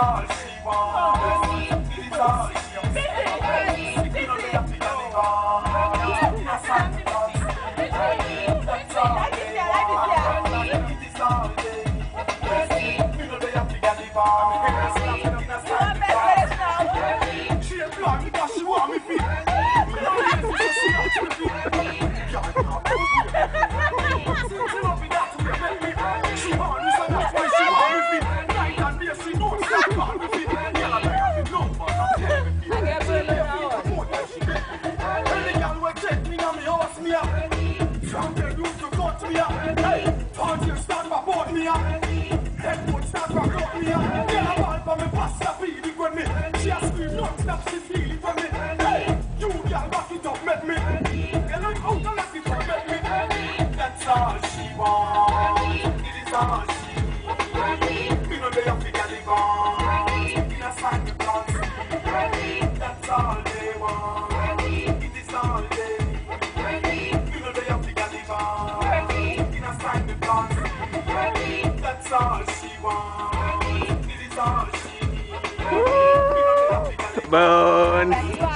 all she wants. It is all she wants. You know they have to get it on. That's all they want. That's all they want. It is all they. You know they have to get it on. She ain't blind because she want me feet. That's all she wants. It is all she needs. You know they have to get it on. In a sign of God. That's all they want. It is all they. You know they have to get it on. In a sign of God. That's all she wants. It is all she needs. You know they have to get it on. Burn.